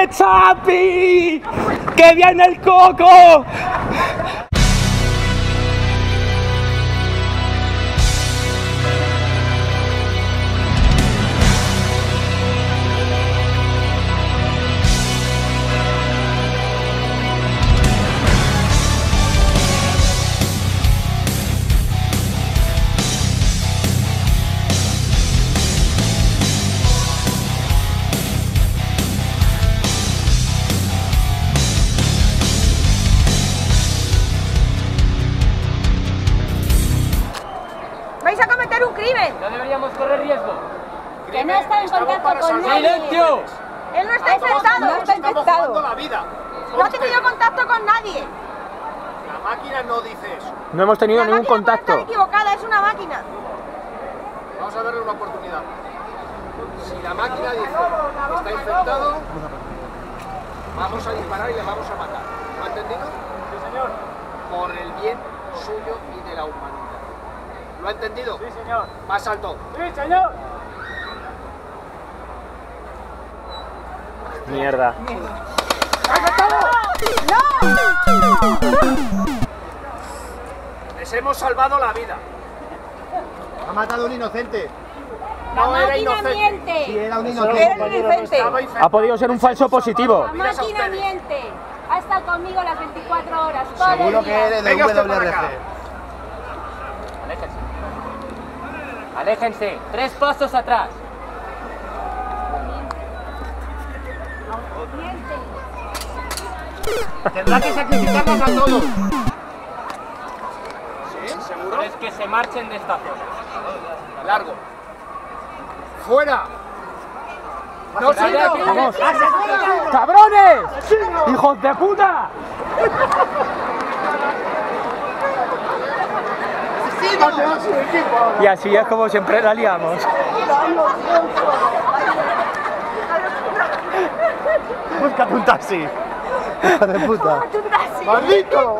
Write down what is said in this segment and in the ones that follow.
viene Chapi! ¡Que viene el Coco! ¡Vais a cometer un crimen! No deberíamos correr riesgo. Que no está en contacto con nadie. ¡Silencio! Él no está infectado. No está infectado. La vida. No ha tenido contacto con nadie. La máquina no dice eso. No hemos tenido La ningún máquina puede contacto. estar equivocada, es una máquina. Vamos a darle una oportunidad. Si la máquina dice que está infectado, vamos a disparar y le vamos a matar. ¿Lo ha entendido? Sí, señor. Por el bien suyo y de la humanidad. ¿Lo ha entendido? Sí, señor. Más alto. Sí, señor. Mierda. Les hemos salvado la vida. Ha matado a un inocente. No era inocente. Sí, era un Era inocente. inocente. Ha podido ser un falso positivo. La máquina miente. Ha estado conmigo las 24 horas, todo Seguro el que día. eres de Venga usted para acá. WRC. Aléjense. Aléjense. 3 pasos atrás. Miente. Tendrá que sacrificarnos a todos. ¿Sí? ¿Seguro? Es que se marchen de esta zona. Largo. ¡Fuera! ¡No se de aquí! ¡Vamos! ¡Cabrones! ¡Hijos de puta! Y así es como siempre la liamos. Búscate un taxi. Hijo de puta. ¡Maldito!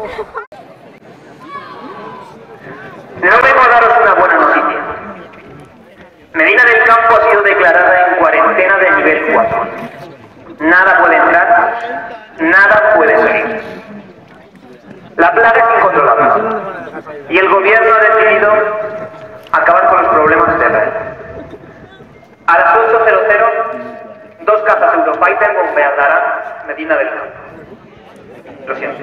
No vengo a daros una buena noticia. Medina del Campo ha sido declarada en cuarentena de nivel 4. Nada puede entrar, nada puede salir. La plaga es incontrolable y el gobierno ha decidido acabar con los problemas de red. A las 8:00, 2 cazas Eurofighter bombardearán Medina del Campo. Lo siento.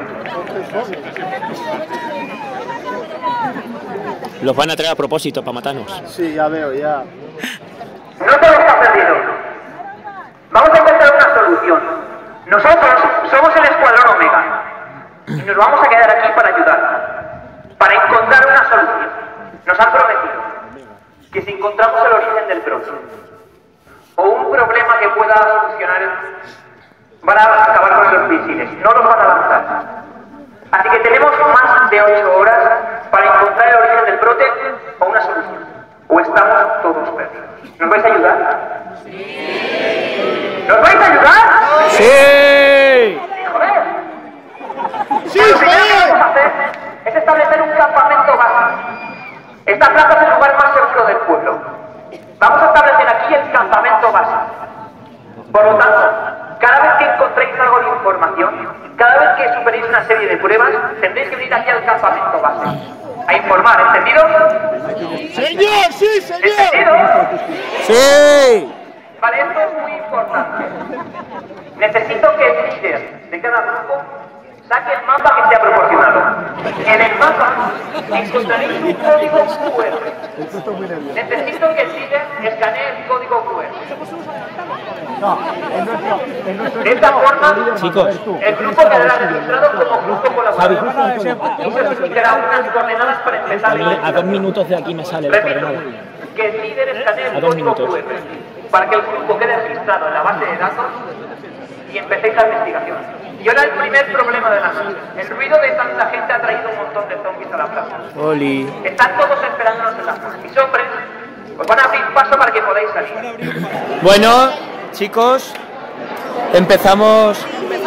Los van a traer a propósito para matarnos. Sí, ya veo, ya. No todo está perdido. Vamos a encontrar una solución. Nosotros somos el Escuadrón Omega y nos vamos a quedar aquí para ayudar, para encontrar una solución. Nos han prometido que si encontramos el origen del brote o un problema que pueda solucionar, van a acabar con los misiles, no los van a lanzar. Así que tenemos más de 8 horas para encontrar el origen del brote o una solución. O estamos todos perdidos. ¿Nos vais a ayudar? ¡Sí! ¿Nos vais a ayudar? ¡Sí! ¡Joder! ¡Sí, Lo primero que joder! vamos a hacer es establecer un campamento base. Esta plaza es el lugar más seguro del pueblo. Vamos a establecer aquí el campamento base. Por lo tanto, cada vez que encontréis algo de información, cada vez que superéis una serie de pruebas, tendréis que venir aquí al campamento base. A informar, ¿entendido? ¡Señor! ¡Sí, señor! ¿Entendido? ¡Sí! Vale, esto es muy importante. Necesito que el líder de cada grupo saque el mapa que se ha proporcionado. En el mapa encontraréis un código QR. Necesito que el líder escanee el código QR. No, en nuestro De esta forma, Chicos. el grupo quedará registrado como grupo colaborador. Y se os indicará unas coordenadas para empezar la A 2 minutos de aquí me sale la Repito, coordenada. que el líder escanee A el 2 código minutos. QR para que el grupo quede registrado en la base de datos y empecéis la investigación. Y ahora el primer problema de la noche. El ruido de tanta gente ha traído un montón de zombies a la plaza. Oli. Están todos esperándonos en la plaza. Mis hombres os van a abrir paso para que podáis salir. Bueno, chicos, empezamos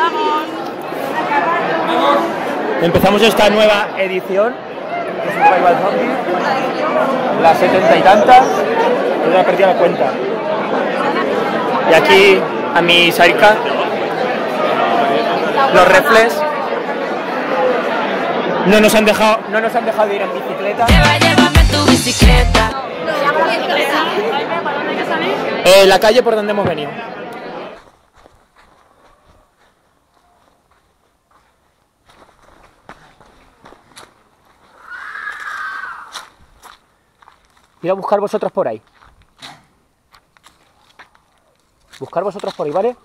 esta nueva edición de Survival Zombie, las 70 y tantas, yo ya perdí la cuenta. Y aquí a mi Sarika, Los reflex no nos han dejado ir en bicicleta. Llévame tu bicicleta. La calle por donde hemos venido. Ir a buscar vosotros por ahí. Buscar vosotros por ahí, ¿vale?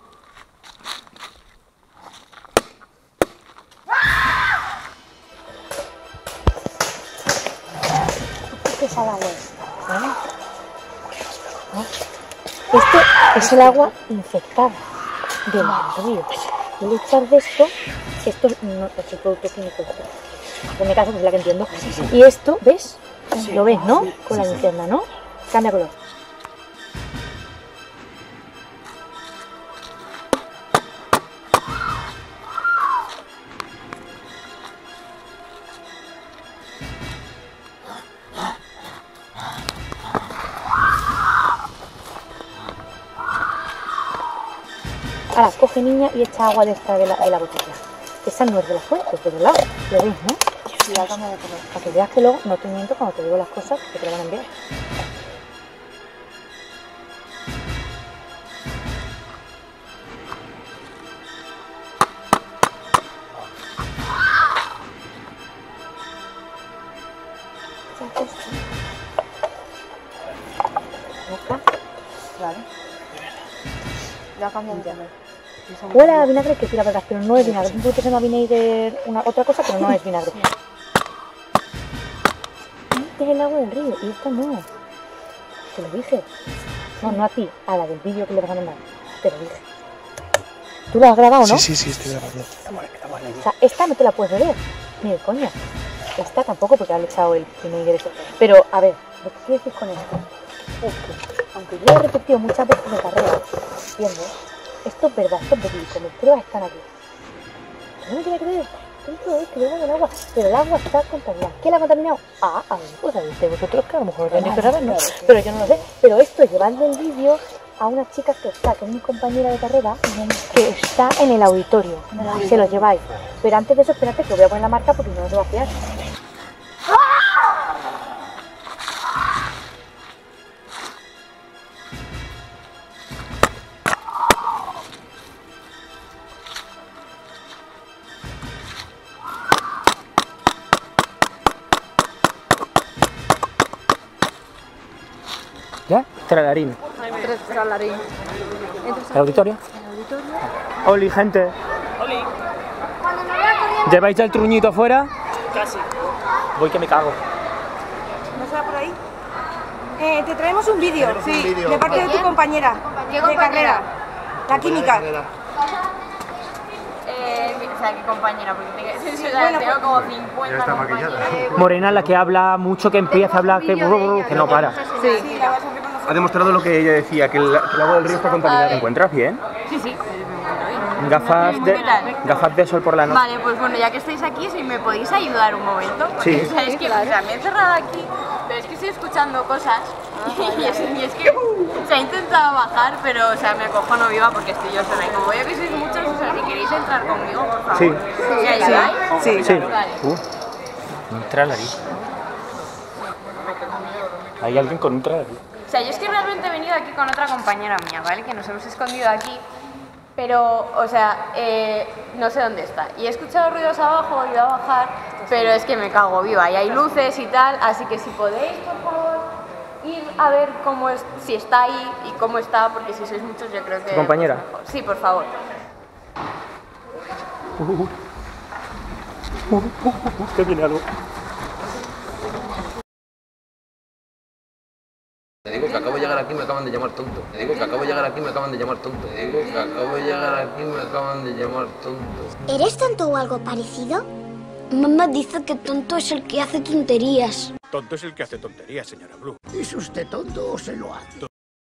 ¿Qué es el agua? ¿Vale? ¿No? Esto es el agua infectada del río. Y al echar de esto no es el producto químico. En mi caso, pues es la que entiendo. Y esto, ¿ves? Lo ves, ¿no? Con la linterna, ¿no? Cambia color. Ahora, coge niña y echa agua de esta de la botella. Esa no es de la fuente, es de verdad. Lo ves, ¿no? Y la cambia de color. Para que veas que luego no te miento cuando te digo las cosas que te lo van a enviar. Vale. Ya cambian ya. Huele a vinagre que tira verdad, pero no es vinagre. Un poquito se llama vinagre, otra cosa, pero no es vinagre. Este es el agua del río y esto no. Te lo dije. No, no a ti, a la del vídeo que le vas a mandar. Te lo dije. ¿Tú lo has grabado, no? Sí, estoy grabando. O sea, esta no te la puedes beber. Ni de coña. Esta tampoco porque le echado el vinagre. Pero, a ver, lo que quiero decir con esto es que, aunque yo he repetido muchas veces de carrera, ¿entiendes? Esto es verdad, esto es verídico, mis pruebas están aquí. ¿No me quiere creer? Esto es que bebo el agua, pero el agua está contaminada. ¿Quién la ha contaminado? A ver, pues ahí de vosotros que a lo mejor lo tenéis que saber, ¿no? Pero yo no lo sé. Pero esto es llevarle el vídeo a una chica que es mi compañera de carrera, que está en el auditorio. Se lo lleváis. Pero antes de eso, espérate que os voy a poner la marca porque no os va a fiar. ¿Ya? Tralarín. Tralarín. ¿El auditorio? Oli, gente. Oli. ¿Lleváis ya el truñito afuera? Casi. Voy que me cago. ¿No será por ahí? Te traemos un vídeo, sí, de parte de tu compañera de carrera, la química. O sea, ¿qué compañera? Porque bueno, tengo como 50 compañeras. Morena, la que habla mucho, que empieza a hablar, que no para. Sí, la vas a reconocer. Ha demostrado lo que ella decía, que el agua del río está contaminada. ¿Te encuentras bien? Sí. Gafas de sol por la noche. Vale, pues bueno, ya que estáis aquí, si me podéis ayudar un momento. Porque, Sí. o sea, es que o sea, me he encerrado aquí, pero es que estoy escuchando cosas y es que se ha intentado bajar, pero o sea, me acojono viva porque estoy yo sola. Y como veo que sois muchos, o sea, si queréis entrar conmigo, por favor. Sí. ¿Me ayudáis? Sí. Vale. Un tralarín. Hay alguien con un tralarín. O sea, yo es que realmente he venido aquí con otra compañera mía, ¿vale? Que nos hemos escondido aquí, pero, o sea, no sé dónde está. Y he escuchado ruidos abajo, he ido a bajar, pero es que me cago viva. Y hay luces y tal, así que si podéis, por favor, ir a ver cómo es, si está ahí y cómo está, porque si sois muchos yo creo que... ¿Tu compañera? pues, mejor. Sí, por favor. Que viene algo. Te digo que acabo de llegar aquí y me acaban de llamar tonto. Te digo que acabo de llegar aquí y me acaban de llamar tonto. Te digo que acabo de llegar aquí y me acaban de llamar tonto. ¿Eres tonto o algo parecido? Mamá dice que tonto es el que hace tonterías. Tonto es el que hace tonterías, señora Blue. ¿Es usted tonto o se lo hace?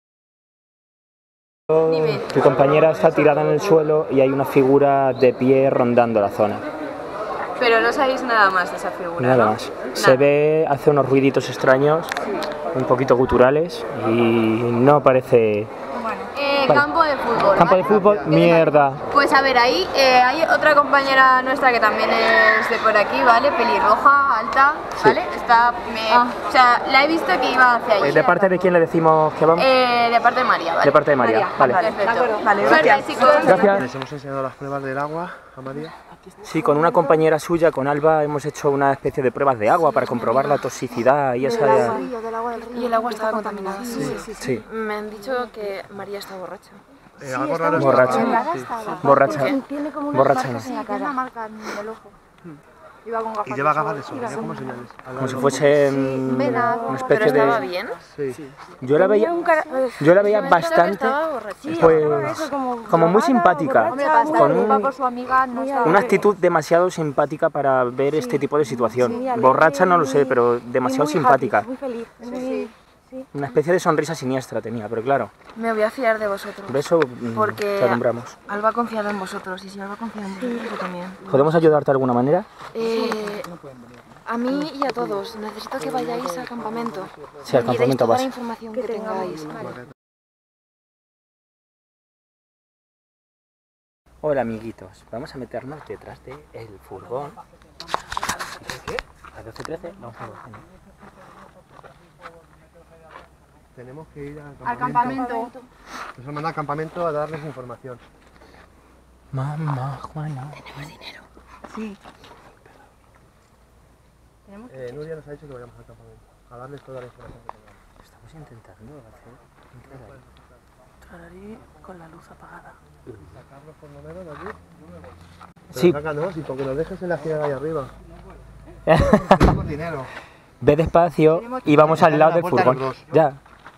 Tu compañera está tirada en el suelo y hay una figura de pie rondando la zona. Pero no sabéis nada más de esa figura, Nada ¿no? más. Se ve, hace unos ruiditos extraños, un poquito guturales y no parece... Campo de fútbol. Campo de ¿vale? fútbol, mierda. Pues Pues a ver, ahí hay otra compañera nuestra que también es de por aquí, ¿vale? Pelirroja, alta, ¿vale? Está, o sea, la he visto que iba hacia allí. ¿De parte de quién le decimos que vamos? De parte de María, ¿vale? De parte de María, vale. Perfecto. Vale, Suerte, chicos. Gracias. Les hemos enseñado las pruebas del agua a María. Sí, con una compañera suya, con Alba, hemos hecho una especie de pruebas de agua para comprobar la toxicidad y esa... Y el agua estaba contaminada. Sí. Me han dicho que María está borracha. Algo raro es Borracha. Borracha. Tiene como unas Borracha marcas en la cara. Una marca en el ojo. Iba con gafas. Y lleva gafas de sol, ¿ya? ¿Cómo señales? Como si fuese una ¿Pero especie estaba de... bien? Sí. Yo la veía bastante, pues, como muy simpática, con una actitud demasiado simpática para ver este tipo de situación. Borracha no lo sé, pero demasiado simpática. Muy feliz. Una especie de sonrisa siniestra tenía, pero claro, Me voy a fiar de vosotros. de eso Porque te alumbramos. Alba ha confiado en vosotros y si Alba confía en vosotros, yo también. ¿Podemos ayudarte de alguna manera? A mí y a todos, necesito que vayáis al campamento. Sí, al Me diréis campamento toda vas. la información que tengáis. Hola amiguitos, vamos a meternos detrás del furgón. ¿Qué? ¿A 12:13? Vamos a 12, ¿no? Tenemos que ir Al campamento. Nos han mandado al campamento a darles información. Mamá, Juana. Tenemos dinero. Sí. Nuria nos ha dicho que vayamos al campamento, a darles toda la información que tengamos. Estamos intentando hacer entrar ahí. Entrar ahí con la luz apagada. Sacarlos por lo menos de aquí. Sí. Sácanos y porque nos dejes en la ciudad ahí arriba. Tenemos dinero. Ve despacio y vamos al lado del furgón. Ya.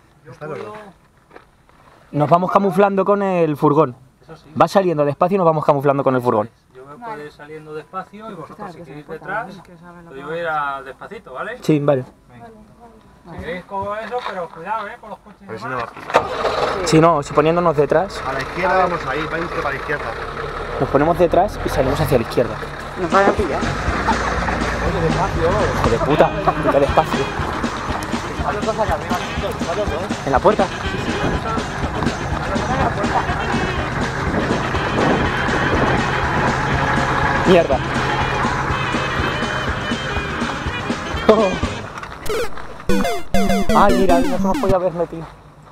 Nos vamos camuflando con el furgón. Va saliendo despacio y nos vamos camuflando con el furgón. Yo me puedo ir saliendo despacio y vosotros si queréis detrás, yo voy a ir despacito, ¿vale? Sí, vale. Si queréis como eso, pero cuidado, con los coches. A ver si no va a pisar. Si no, si poniéndonos detrás, A la izquierda vamos a ir, vais usted para la izquierda. nos ponemos detrás y salimos hacia la izquierda. Nos van a pillar. Oye, despacio. Hijo de puta, ve despacio. ¿En la puerta? Mierda. Oh. Ay, mira, no se nos podía haber metido.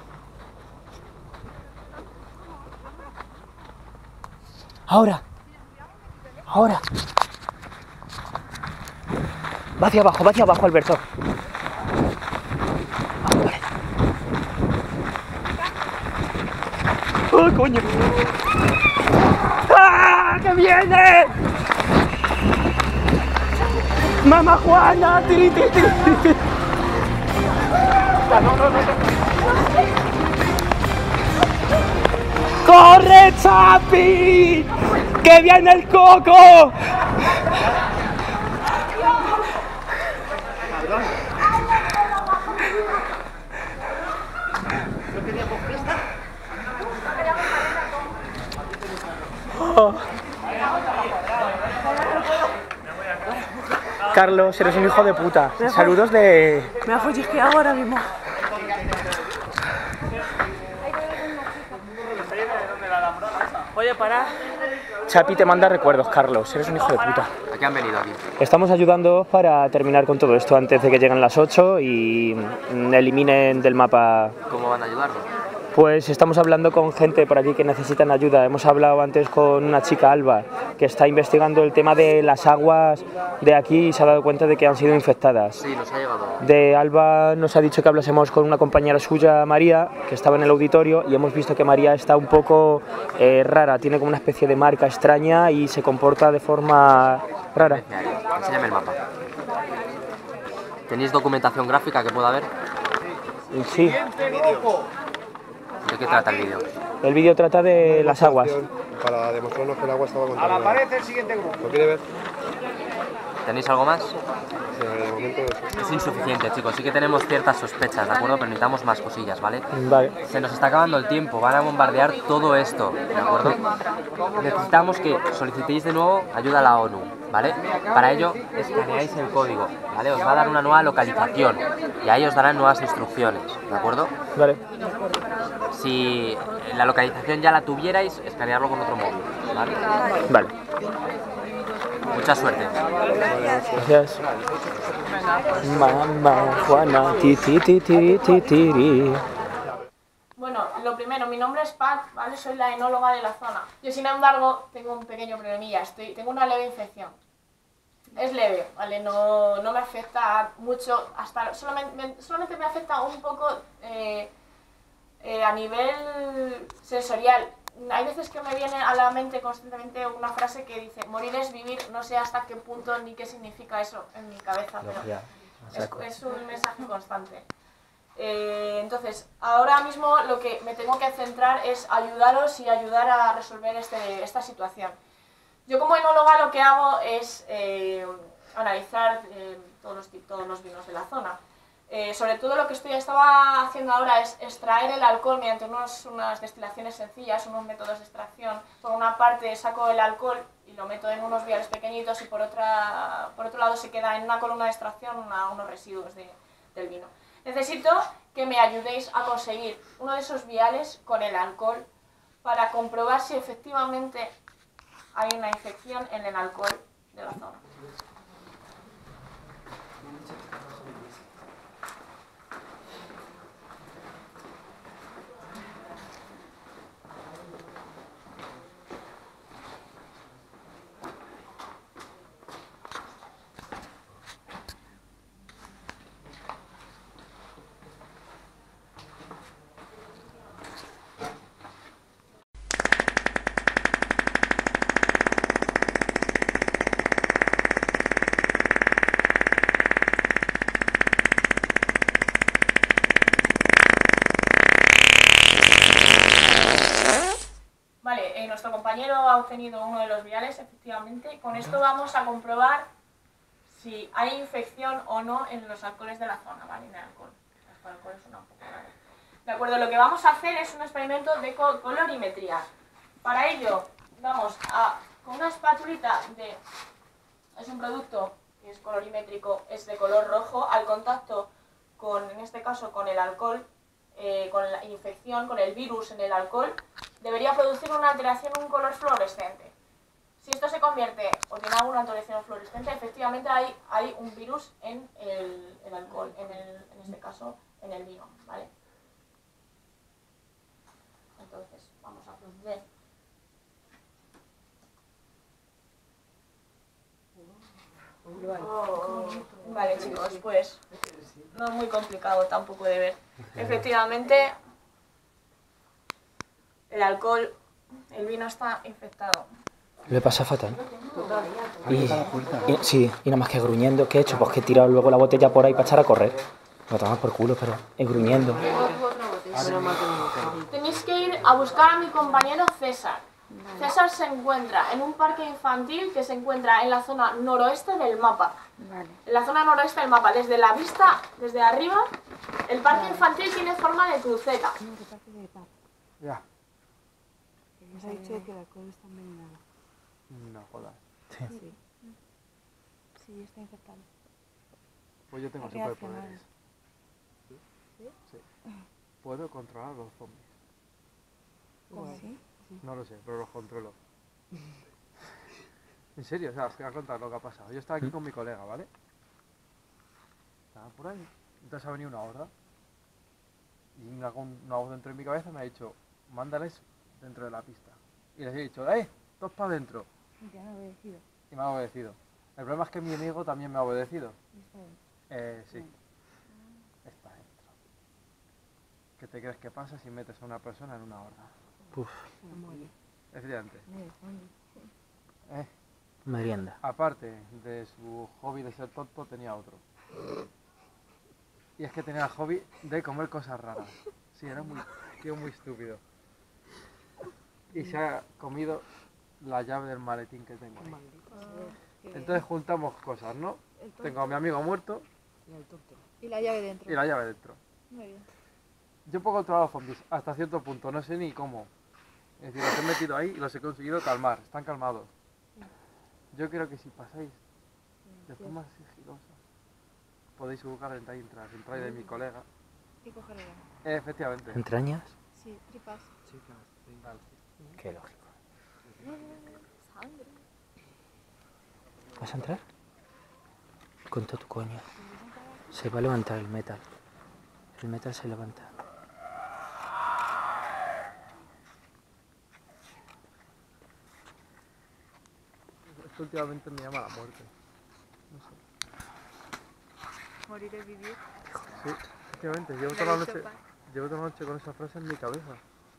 Ahora. Ahora. Va hacia abajo, Alberto. Vale. ¡Oh, coño! ¡Ah! ¡Que viene! ¡Mamá Juana! ¡Tiri, tiri, tiri! ¡Corre, Chapi! ¡Que viene el coco! Oh. Carlos, eres un hijo de puta. Saludos de... Me ha follisqueado ahora mismo. Oye, para. Chapi te manda recuerdos, Carlos. Eres un hijo de puta. ¿A qué han venido aquí? Estamos ayudando para terminar con todo esto antes de que lleguen las 8 y eliminen del mapa. ¿Cómo van a ayudarnos? Pues estamos hablando con gente por aquí que necesitan ayuda. Hemos hablado antes con una chica, Alba, que está investigando el tema de las aguas de aquí y se ha dado cuenta de que han sido infectadas. Sí, nos ha llegado. De Alba nos ha dicho que hablásemos con una compañera suya, María, que estaba en el auditorio, y hemos visto que María está un poco rara, tiene como una especie de marca extraña y se comporta de forma rara. Enséñame el mapa. ¿Tenéis documentación gráfica que pueda ver? Sí. ¿De qué trata el vídeo? El vídeo trata de las aguas. Para demostrarnos que el agua estaba contaminada. A la pared el siguiente grupo. ¿Lo quiere ver? ¿Tenéis algo más? Sí, de momento eso. Es insuficiente, chicos. Sí que tenemos ciertas sospechas, ¿de acuerdo? Pero necesitamos más cosillas, ¿vale? Vale. Se nos está acabando el tiempo. Van a bombardear todo esto, ¿de acuerdo? Necesitamos que solicitéis de nuevo ayuda a la ONU, ¿vale? Para ello, escaneáis el código, ¿vale? Os va a dar una nueva localización y ahí os darán nuevas instrucciones, ¿de acuerdo? Vale. si la localización ya la tuvierais, escanearlo con otro móvil, ¿vale? Vale. Mucha suerte. Gracias. Mamá Juana, tiri. Bueno, lo primero, mi nombre es Pat, ¿vale? Soy la enóloga de la zona. Yo, sin embargo, tengo un pequeño problemilla, tengo una leve infección. Es leve, ¿vale? No me afecta mucho, solamente me afecta un poco a nivel sensorial. Hay veces que me viene a la mente constantemente una frase que dice: morir es vivir, no sé hasta qué punto ni qué significa eso en mi cabeza, pero es un mensaje constante. Entonces, ahora mismo lo que me tengo que centrar es ayudaros y ayudar a resolver esta situación. Yo, como enóloga, lo que hago es analizar todos los vinos de la zona. Sobre todo lo que estaba haciendo ahora es extraer el alcohol mediante unas destilaciones sencillas, unos métodos de extracción. Por una parte saco el alcohol y lo meto en unos viales pequeñitos, y por otro lado se queda en una columna de extracción unos residuos del vino. Necesito que me ayudéis a conseguir uno de esos viales con el alcohol para comprobar si efectivamente hay una infección en el alcohol de la zona. Nuestro compañero ha obtenido uno de los viales, efectivamente. Con esto vamos a comprobar si hay infección o no en los alcoholes de la zona, ¿vale? En el alcohol. El alcohol es un poco raro. De acuerdo, lo que vamos a hacer es un experimento de colorimetría. Para ello, vamos con una espatulita es un producto que es colorimétrico, es de color rojo, al contacto en este caso, con el alcohol, con la infección, con el virus en el alcohol, debería producir una alteración, un color fluorescente. Si esto se convierte o tiene alguna alteración fluorescente, efectivamente hay un virus en el alcohol, en este caso en el vino, ¿vale? Entonces, vamos a proceder. Vale, chicos, pues no es muy complicado tampoco de ver. Efectivamente, el alcohol, el vino está infectado. Lo he pasado fatal. Sí, y nada más que gruñendo. ¿Qué he hecho? Pues que he tirado luego la botella por ahí para echar a correr. Lo tomas por culo, pero es gruñendo. Tenéis que ir a buscar a mi compañero César. César se encuentra en un parque infantil que se encuentra en la zona noroeste del mapa. En la zona noroeste del mapa, desde la vista, desde arriba, el parque infantil tiene forma de cruceta. Ya. Nos ha dicho que el alcohol está envenenado. No jodas. Sí. Sí, está infectado. Pues yo tengo superpoderes. ¿Sí? Sí. Puedo controlar los zombies. ¿Cómo? ¿Sí? No lo sé, pero los controlo. En serio, o sea, os voy a contar lo que ha pasado. Yo estaba aquí con mi colega, ¿vale? Estaba por ahí. Entonces ha venido una horda. Y una voz dentro de mi cabeza me ha dicho: mándales dentro de la pista. Y les he dicho: todos para adentro. Y te han obedecido. Y me ha obedecido. El problema es que mi amigo también me ha obedecido. Sí. Está dentro. ¿Qué te crees que pasa si metes a una persona en una horda? Uf. Efectivamente. Merienda. Aparte de su hobby de ser tonto, tenía otro. Y es que tenía el hobby de comer cosas raras. Sí, era un tío muy estúpido. Y se ha comido la llave del maletín que tengo ahí. Entonces juntamos cosas, ¿no? Tengo a mi amigo muerto. Y la llave dentro. Y la llave dentro. Muy bien. Yo puedo controlar los zombies hasta cierto punto, no sé ni cómo. Es decir, los he metido ahí y los he conseguido calmar, están calmados. Yo creo que si pasáis de forma sigilosa, podéis buscar entrar de mi colega. Y cogerlo. Efectivamente. ¿Entrañas? Sí, tripas. Qué lógico. Sangre. ¿Vas a entrar? Con todo tu coño. Se va a levantar el metal. El metal se levanta. Esto últimamente me llama la muerte. No sé. Morir es vivir. Sí, últimamente. Llevo toda la noche con esa frase en mi cabeza.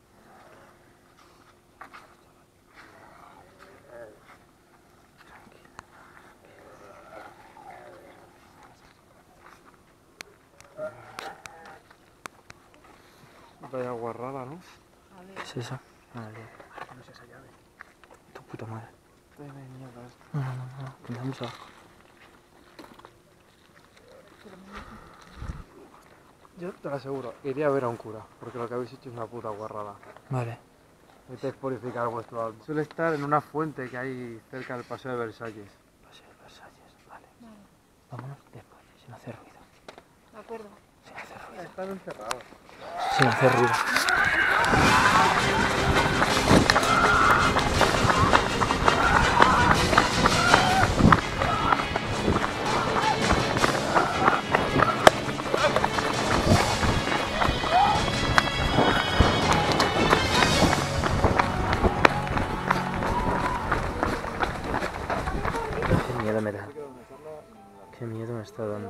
Vaya guarrada, ¿no? ¿Qué es eso? Vale. No es esa llave. Tu puta madre. Tiene mierda esto. No. Vamos abajo. Yo te lo aseguro, iría a ver a un cura, porque lo que habéis hecho es una puta guarrada. Vale. Metéis purificar vuestro alma. Suele estar en una fuente que hay cerca del Paseo de Versalles. Paseo de Versalles, vale. Vámonos después, sin hacer ruido. De acuerdo. Sin hacer ruido. Están encerrados. Sin hacer ruido. Qué miedo me está dando.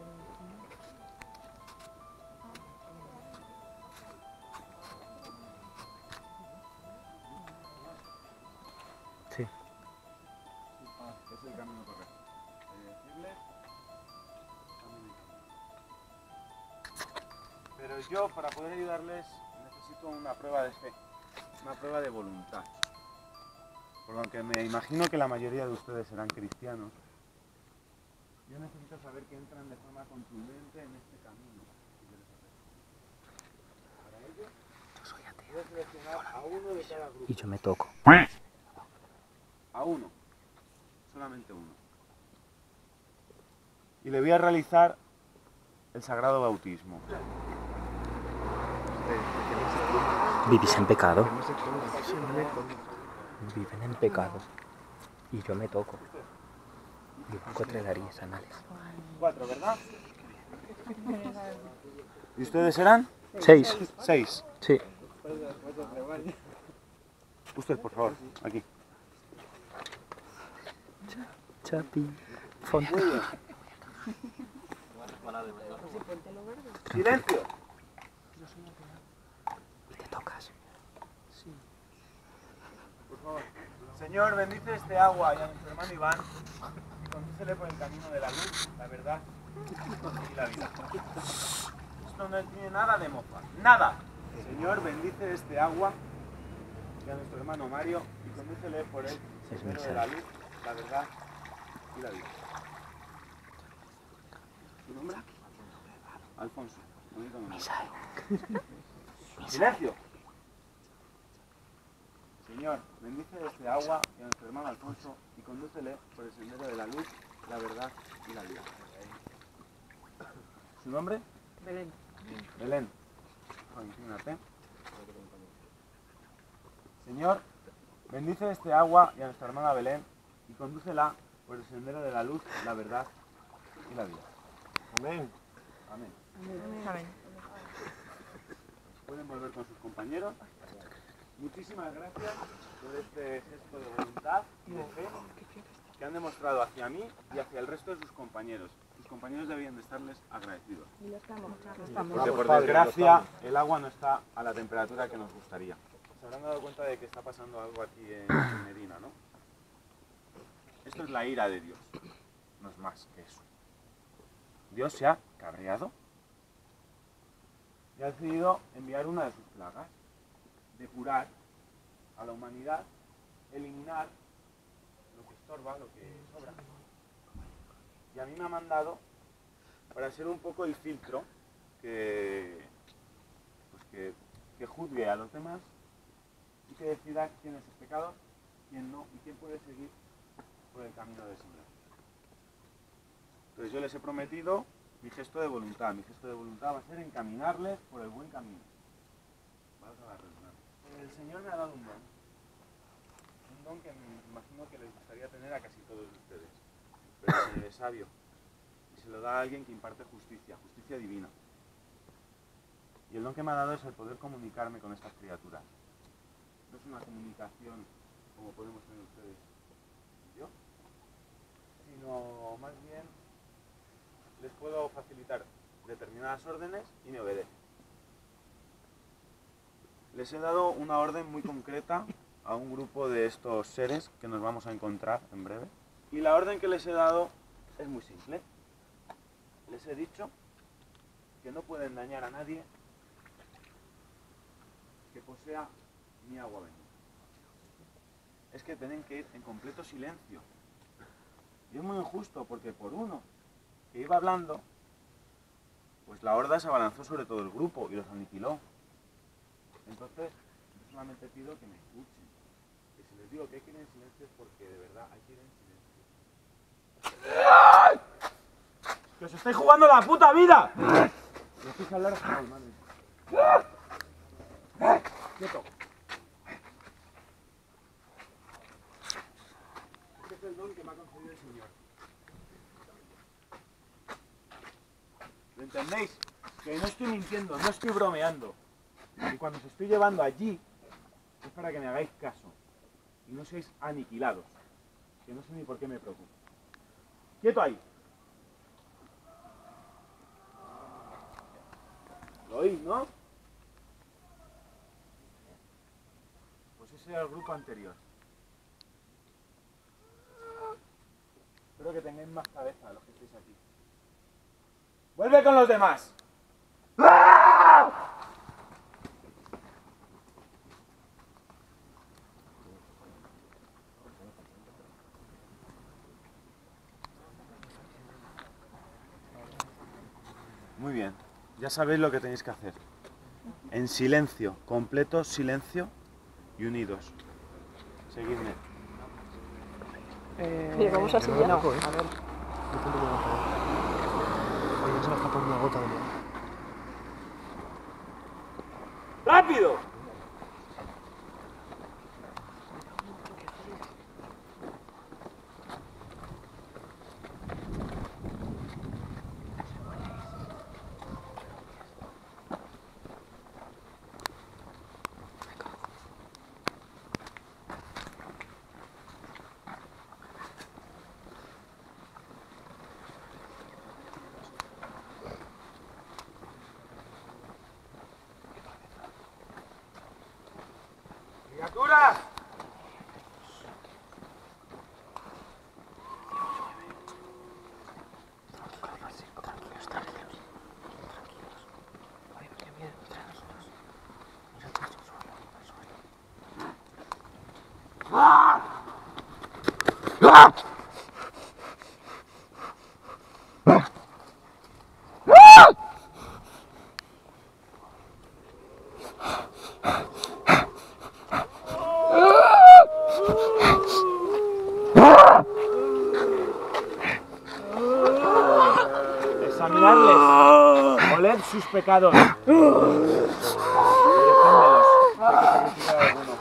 Sí. Es el camino correcto. Pero yo, para poder ayudarles, necesito una prueba de fe, una prueba de voluntad. Por lo que me imagino que la mayoría de ustedes serán cristianos, yo necesito saber que entran de forma contundente en este camino. Para ello, yo soy ateo. voy a seleccionar a uno de cada grupo. Y yo me toco. A uno, solamente uno. Y le voy a realizar el sagrado bautismo. Vivís en pecado. Viven en pecado. Y yo me toco. Y busco 3 narices anales. 4, ¿verdad? ¿Y ustedes serán? 6. 6. Sí. Usted, por favor, aquí. Chapi. Fonte. Muy bien. Silencio. Y te tocas. Sí. Por favor. Señor, bendice este agua y a nuestro hermano Iván y condúcele por el camino de la luz, la verdad y la vida. Esto no tiene nada de mofa. ¡Nada! Señor, bendice este agua y a nuestro hermano Mario y condúcele por el sendero de la luz, la verdad y la vida. ¿Tu nombre? Alfonso. Bonito nombre. ¡Silencio! Señor, bendice este agua y a nuestro hermano Alfonso y condúcele por el sendero de la luz, la verdad y la vida. ¿Su nombre? Belén. Belén. Inclínate. Señor, bendice este agua y a nuestra hermana Belén y condúcela por el sendero de la luz, la verdad y la vida. Amén. Amén. Amén. Pueden volver con sus compañeros. Muchísimas gracias por este gesto de voluntad y de fe que han demostrado hacia mí y hacia el resto de sus compañeros. Sus compañeros deberían de estarles agradecidos. Porque por desgracia el agua no está a la temperatura que nos gustaría. Se habrán dado cuenta de que está pasando algo aquí en Medina, ¿no? Esto es la ira de Dios, no es más que eso. Dios se ha cabreado y ha decidido enviar una de sus plagas, depurar a la humanidad, eliminar lo que estorba, lo que sobra. Y a mí me ha mandado para ser un poco el filtro que juzgue a los demás y que decida quién es el pecador, quién no y quién puede seguir por el camino del Señor. Entonces yo les he prometido mi gesto de voluntad. Mi gesto de voluntad va a ser encaminarles por el buen camino. valga la redundancia. El Señor me ha dado un don que me imagino que les gustaría tener a casi todos ustedes. Pero es sabio. Y se lo da a alguien que imparte justicia, justicia divina. Y el don que me ha dado es el poder comunicarme con estas criaturas. No es una comunicación como podemos tener ustedes y yo, sino más bien les puedo facilitar determinadas órdenes y me obedecen. Les he dado una orden muy concreta a un grupo de estos seres que nos vamos a encontrar en breve. Y la orden que les he dado es muy simple. Les he dicho que no pueden dañar a nadie que posea mi agua bendita. Es que tienen que ir en completo silencio. Y es muy injusto porque por uno que iba hablando, pues la horda se abalanzó sobre todo el grupo y los aniquiló. Entonces, yo solamente pido que me escuchen. Que si les digo que hay que ir en silencio es porque de verdad hay que ir en silencio. ¡Que os estáis jugando la puta vida! No estáis hablar hasta el madre. Quieto. Este es el don que me ha concedido el Señor. ¿Lo entendéis? Que no estoy mintiendo, no estoy bromeando. Y cuando os estoy llevando allí, es para que me hagáis caso. Y no seáis aniquilados. Que no sé ni por qué me preocupo. ¡Quieto ahí! ¿Lo oís, no? Pues ese era el grupo anterior. Espero que tengáis más cabeza los que estáis aquí. ¡Vuelve con los demás! Muy bien, ya sabéis lo que tenéis que hacer. En silencio, completo silencio y unidos. Seguidme. Llegamos así ya. A ver. Oye, se me escapó una gota de agua. ¡Rápido! ¡Criaturas! Examinarles, oler sus pecados. Y deféndelos. Hay que sacrificar a alguno.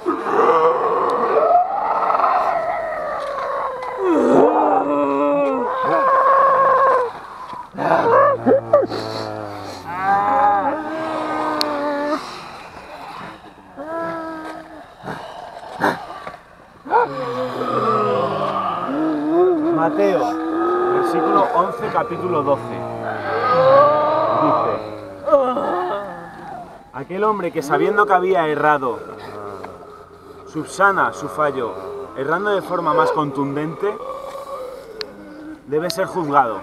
Mateo, versículo 11, capítulo 12. Dice: aquel hombre que sabiendo que había errado, subsana su fallo, errando de forma más contundente, debe ser juzgado.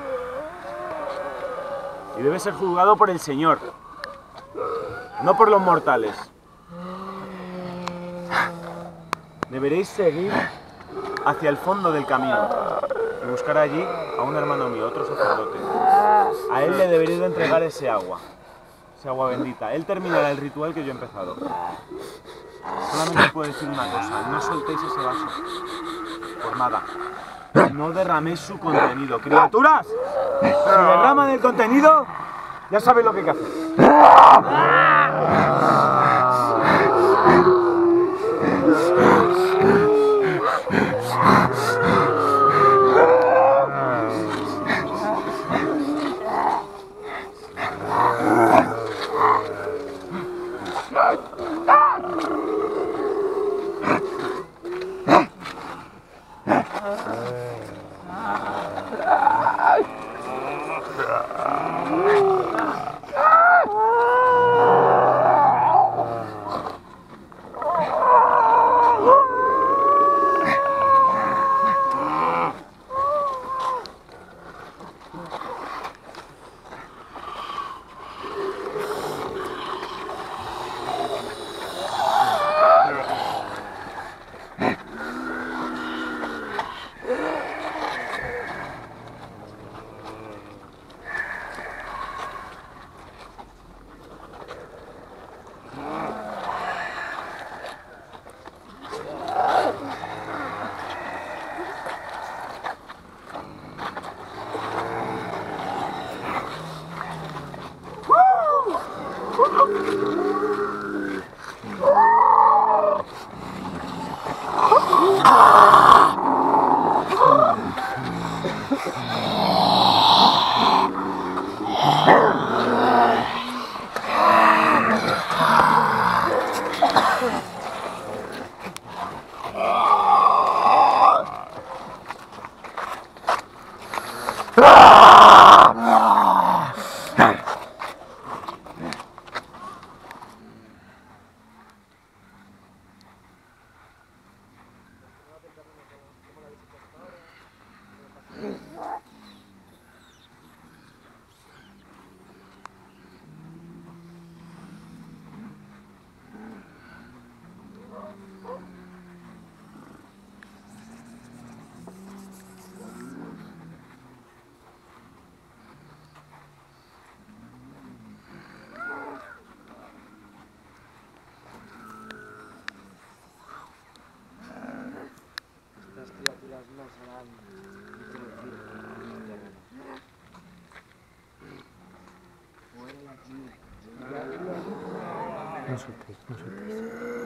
Y debe ser juzgado por el Señor, no por los mortales. Deberéis seguir hacia el fondo del camino y buscar allí a un hermano mío, otro sacerdote. A él le deberéis de entregar ese agua bendita. Él terminará el ritual que yo he empezado. Solamente puedo decir una cosa: no soltéis ese vaso por nada. No derraméis su contenido. ¡Criaturas! Si derraman el contenido, ya sabéis lo que hay que hacer. nos harán introducir. Fuera de aquí. No soltéis, no soltéis.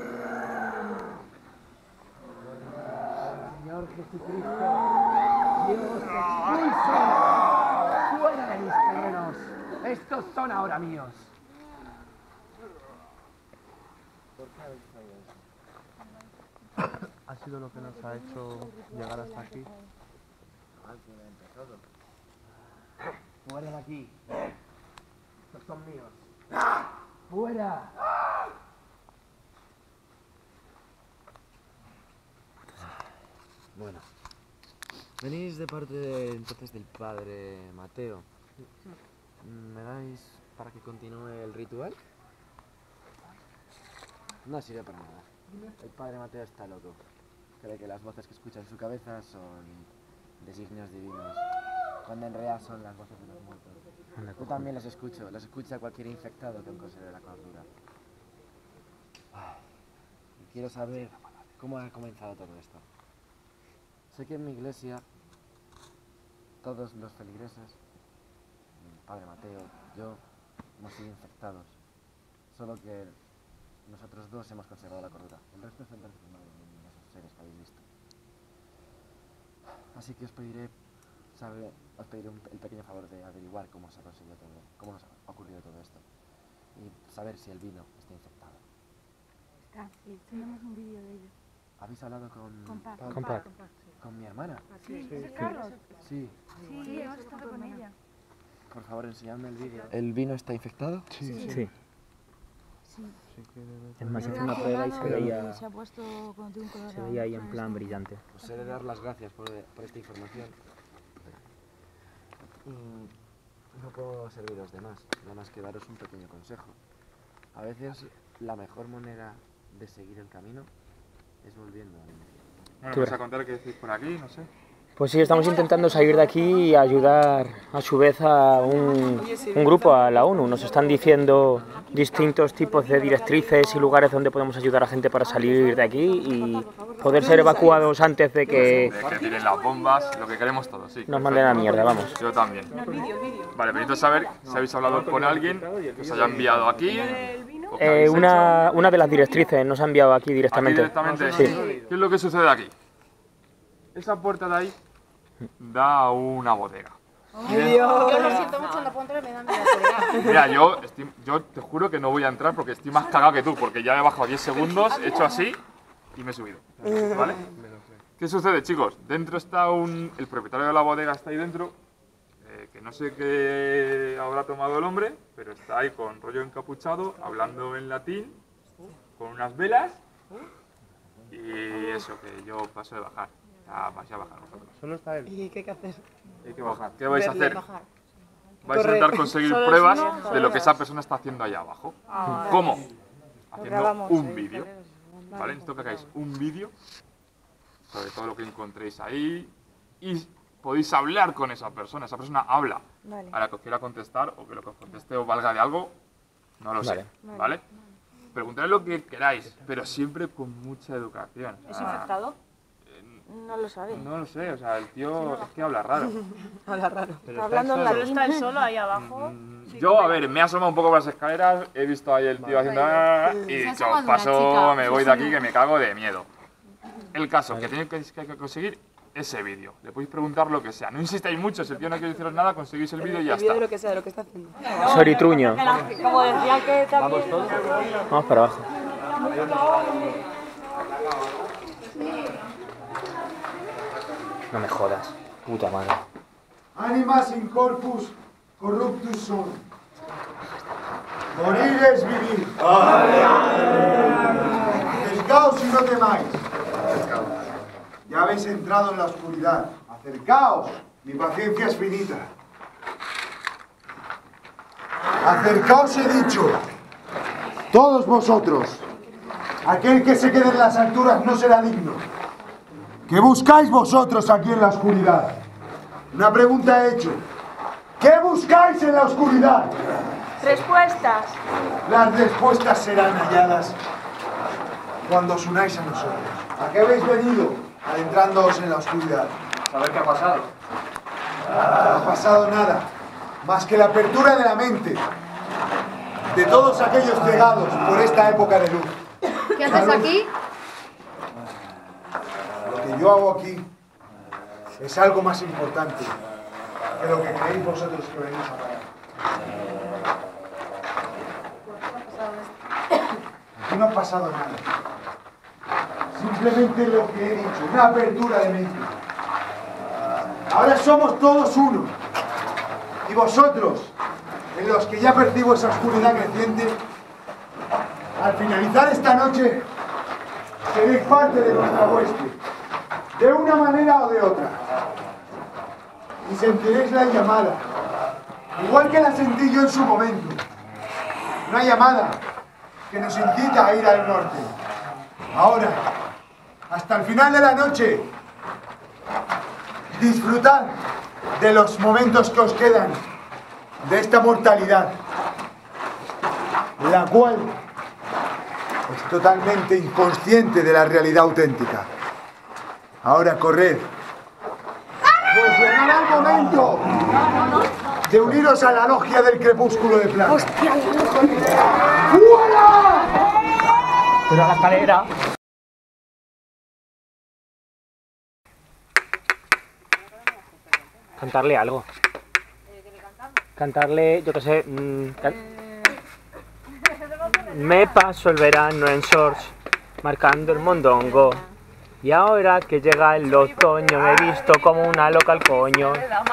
Señor Jesucristo, Dios te expulsa. Fuera de mis terrenos. Estos son ahora míos. ¿Por qué habéis traído eso? Ha sido lo que nos ha hecho llegar hasta aquí. Fuera de aquí. Estos son míos. ¡Fuera! Bueno, venís de parte de, entonces del padre Mateo. ¿Me dais para que continúe el ritual? No sirve para nada. El padre Mateo está loco. Cree que las voces que escucha en su cabeza son designios divinos, cuando en realidad son las voces de los muertos. Yo también las escucha cualquier infectado que aún conserve la cordura. Y quiero saber cómo ha comenzado todo esto. Sé que en mi iglesia todos los feligreses, el padre Mateo, yo, hemos sido infectados. Solo que nosotros dos hemos conservado la cordura. El resto es el resto de esos seres que habéis visto. Así que os pediré el pequeño favor de averiguar cómo se ha conseguido todo, cómo nos ha ocurrido todo esto. Y saber si el vino está infectado. Está, sí, tenemos un vídeo de ello. ¿Habéis hablado con Pac? ¿Con mi hermana? Sí, Carlos. Sí. Sí, hemos estado con ella. Por favor, enseñadme el vídeo. ¿El vino está infectado? Sí. Sí. Es más, hice una prueba y se veía ahí en plan bastante brillante. Os he de dar las gracias por esta información. No puedo serviros de más, nada más que daros un pequeño consejo. A veces la mejor manera de seguir el camino es volviendo al inicio. Bueno, ¿me vas a contar qué decís por aquí? No sé. Pues sí, estamos intentando salir de aquí y ayudar a su vez a un grupo, a la ONU. Nos están diciendo distintos tipos de directrices y lugares donde podemos ayudar a gente para salir de aquí y poder ser evacuados antes de que tiren las bombas, lo que queremos todos, sí. nos manden a la mierda, vamos. Yo también. Vale, pero necesito saber si habéis hablado con alguien que os haya enviado aquí. Una de las directrices nos ha enviado aquí directamente. Sí. ¿Qué es lo que sucede aquí? Esa puerta de ahí da a una bodega. Yo lo siento mucho, no puedo entrar, me da miedo. Mira, yo te juro que no voy a entrar porque estoy más cagado que tú, porque ya he bajado 10 segundos, he hecho así y me he subido. ¿Vale? ¿Qué sucede, chicos? Dentro está el propietario de la bodega está ahí dentro, que no sé qué habrá tomado el hombre, pero está ahí con rollo encapuchado, hablando en latín, con unas velas y eso, que yo paso de bajar. Vais a bajar vosotros. Solo está él. ¿Y qué hay que hacer? Hay que bajar. ¿Qué vais a hacer? Bajar. Vais a intentar conseguir pruebas de lo que esa persona está haciendo allá abajo. ¿Cómo? Haciendo un vídeo. ¿Vale? Necesito que hagáis un vídeo sobre todo lo que encontréis ahí y podéis hablar con esa persona habla. Vale. Ahora que os quiera contestar o que lo que os conteste os valga de algo, no lo sé. ¿Vale? Preguntad lo que queráis, pero siempre con mucha educación. ¿Es infectado? No lo sabe. No lo sé, o sea, el tío es que habla raro. Habla raro. Está hablando en latín. Está él solo ahí abajo. Yo, a ver, me he asomado un poco por las escaleras, he visto ahí el tío haciendo y he dicho, paso, me voy de aquí que me cago de miedo. El caso, que tenéis que conseguir ese vídeo. Le podéis preguntar lo que sea. No insistáis mucho, si el tío no quiere deciros nada, conseguís el vídeo y ya está. de lo que sea, de lo que está haciendo. Soritruño. Como decía que también... ¿Vamos todos? Vamos para abajo. No me jodas, puta madre. Animas in corpus corruptus son. Morir es vivir. Acercaos y no temáis. Ya habéis entrado en la oscuridad. Acercaos, mi paciencia es finita. Acercaos, he dicho. Todos vosotros. Aquel que se quede en las alturas no será digno. ¿Qué buscáis vosotros aquí en la oscuridad? Una pregunta he hecho. ¿Qué buscáis en la oscuridad? Respuestas. Las respuestas serán halladas cuando os unáis a nosotros. ¿A qué habéis venido? adentrándoos en la oscuridad. A ver qué ha pasado. No ha pasado nada, más que la apertura de la mente de todos aquellos cegados por esta época de luz. ¿Qué haces aquí? Lo que yo hago aquí es algo más importante que lo que creéis vosotros que venís a parar. Aquí no ha pasado nada. Simplemente lo que he dicho, una apertura de mente. Ahora somos todos uno. Y vosotros, en los que ya percibo esa oscuridad creciente, al finalizar esta noche, seréis parte de nuestra hueste, de una manera o de otra. Y sentiréis la llamada, igual que la sentí yo en su momento. Una llamada que nos incita a ir al norte. Ahora, hasta el final de la noche, disfrutad de los momentos que os quedan de esta mortalidad, la cual es totalmente inconsciente de la realidad auténtica. Ahora corred, pues llegará el momento de uniros a la logia del crepúsculo de plata. ¡Fuera! Pero a la escalera. Cantarle algo. Cantarle, yo qué sé. Me paso el verano en shorts, marcando el mondongo. Y ahora que llega el otoño, me he visto como una loca al coño.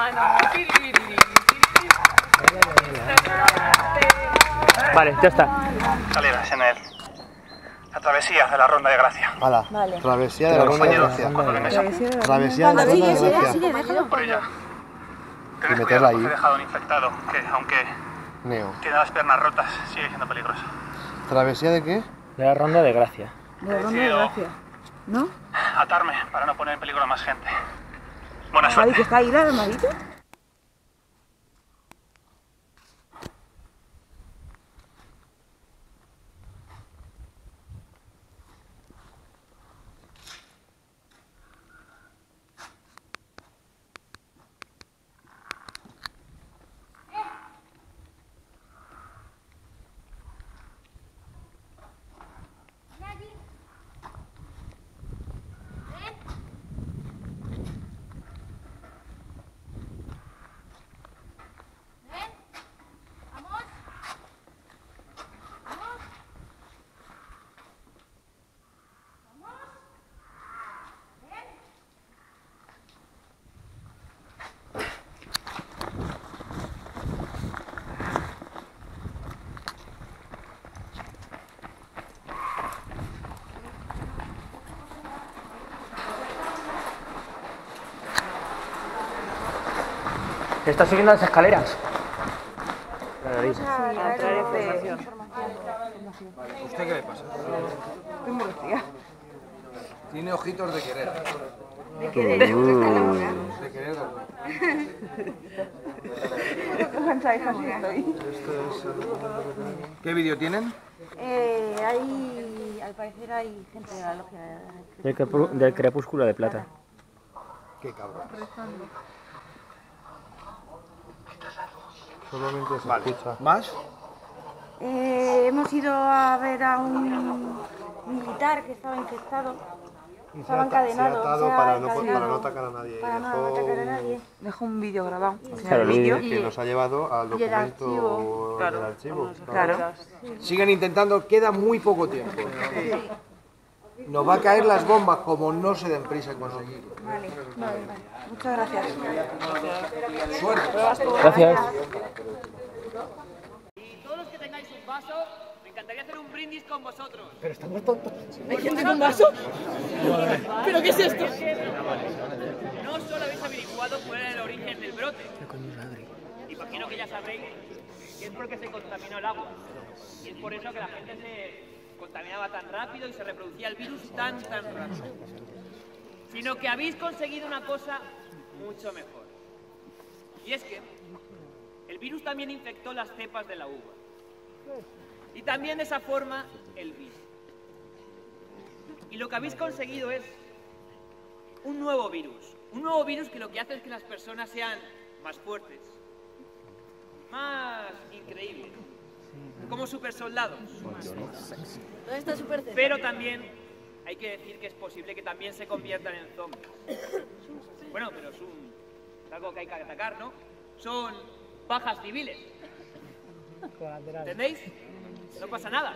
Vale, ya está. Escaleras en él. La travesía de la Ronda de Gracia. Hala, Vale. travesía de la Ronda de Gracia. Travesía de la Ronda de Gracia. déjalo. Por ella. Y meterla ahí. He dejado un infectado que, aunque Neo. tiene las piernas rotas, sigue siendo peligroso. ¿Travesía de qué? De la Ronda de Gracia. De la Ronda de Gracia. ¿No? Atarme para no poner en peligro a más gente. Buena Ay, suerte. que está ahí la armadito. Está subiendo las escaleras. ¿Usted qué le pasa? Estoy murcia. Tiene ojitos de querer. De querer. De querer. ¿Qué vídeo tienen? Al parecer hay gente de la logia Del crepúsculo de plata. Qué cabrón. Solamente se escucha. ¿Más? Hemos ido a ver a un militar que estaba infectado. Estaba encadenado. Para no atacar a nadie. Para no atacar a nadie. Dejo un vídeo grabado. Claro, vídeo. Que nos ha llevado al documento del archivo. Claro. Siguen intentando, queda muy poco tiempo. Nos va a caer las bombas como no se den prisa en conseguirlo. Vale. Muchas gracias. Suerte. Gracias. Y todos los que tengáis un vaso, me encantaría hacer un brindis con vosotros. Pero estamos tontos. ¿Hay gente con vaso? ¿Pero qué es esto? No solo habéis averiguado cuál era el origen del brote. Imagino que ya sabréis que es porque se contaminó el agua. Y es por eso que la gente se contaminaba tan rápido y se reproducía el virus tan rápido. Sino que habéis conseguido una cosa mucho mejor. Y es que el virus también infectó las cepas de la uva. Y también de esa forma el vino. Y lo que habéis conseguido es un nuevo virus. Un nuevo virus que lo que hace es que las personas sean más fuertes, más increíbles, como supersoldados. ¿Dónde está Super C? Pero también hay que decir que es posible que también se conviertan en zombies. Bueno, pero es algo que hay que atacar, ¿no? Son bajas civiles. ¿Entendéis? No pasa nada.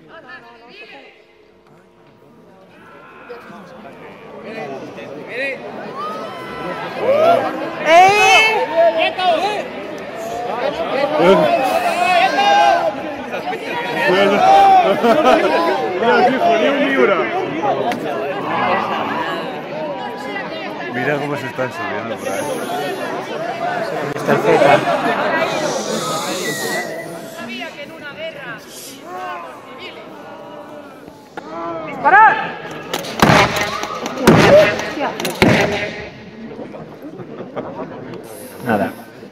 Mira cómo se están subiendo por ahí. Está el Z. Sabía que en una guerra somos civiles. ¡Disparad! Nada.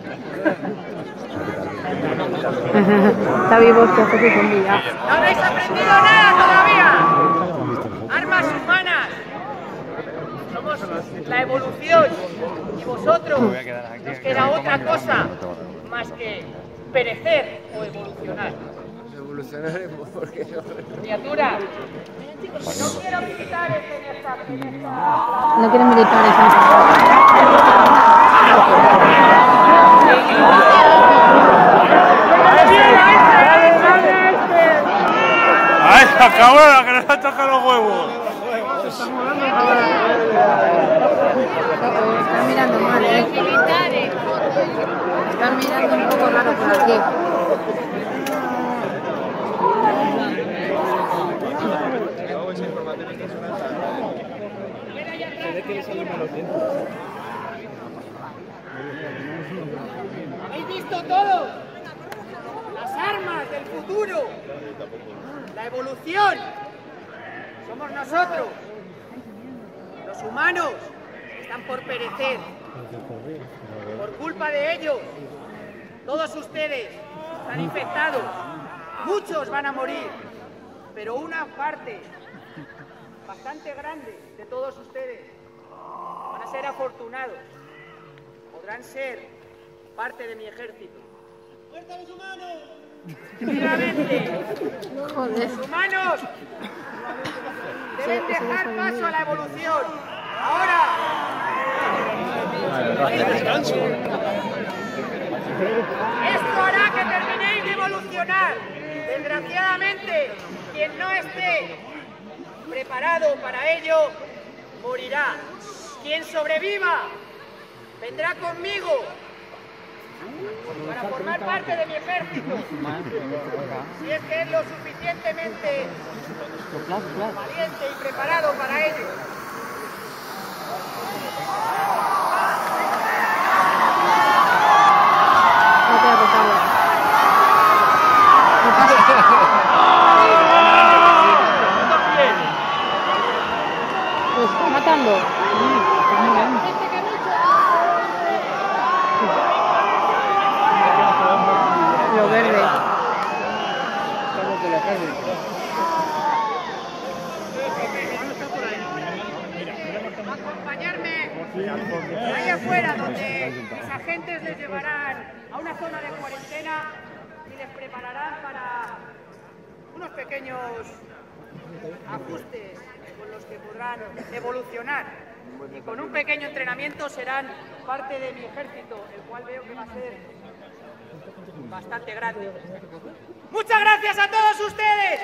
Está vivo, que hace que conmigo. ¡No habéis aprendido nada todavía! ¡Armas humanas! Somos la evolución. Y vosotros no os queda otra cosa más que perecer o evolucionar. Evolucionaremos porque no. Criaturas, no quiero militares en esta... No quieren militares. ¡Ay, la cabrona que nos ha tocado los huevos! Están mirando mal, Militares. Están mirando un poco raro por aquí. ¿Habéis visto todo? Las armas del futuro. La evolución. Somos nosotros. Los humanos están por perecer. Por culpa de ellos. Todos ustedes están infectados. Muchos van a morir. Pero una parte bastante grande de todos ustedes van a ser afortunados. Podrán ser parte de mi ejército. ¡Fuerza a los humanos! ¡Efectivamente! ¡Los humanos deben dejar paso a la evolución! ¡Ahora! Esto hará que terminéis de evolucionar. Desgraciadamente, quien no esté preparado para ello, morirá. Quien sobreviva, vendrá conmigo para formar parte de mi ejército. Si es que es lo suficientemente valiente y preparado para ello. No te ha tocado. ¿Lo está matando? Lo verde. Acompañarme ahí afuera, donde mis agentes les llevarán a una zona de cuarentena y les prepararán para unos pequeños ajustes con los que podrán evolucionar. Y con un pequeño entrenamiento serán parte de mi ejército, el cual veo que va a ser bastante grande. ¡Muchas gracias a todos ustedes!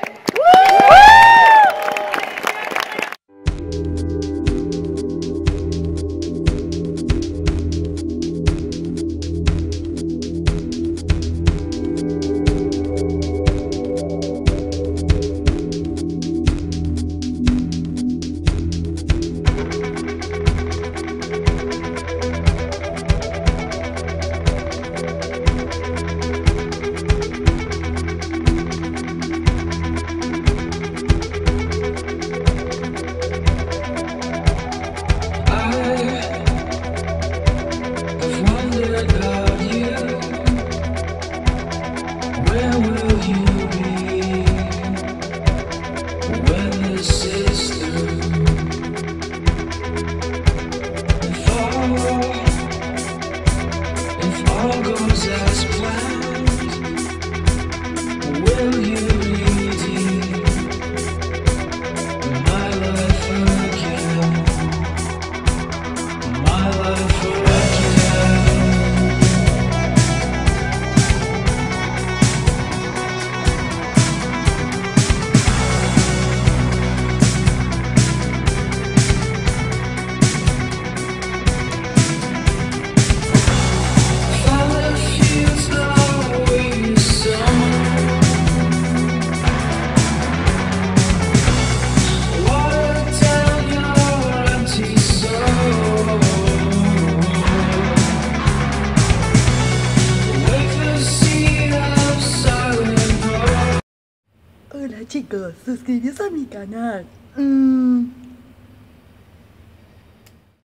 chicos, suscribíos a mi canal.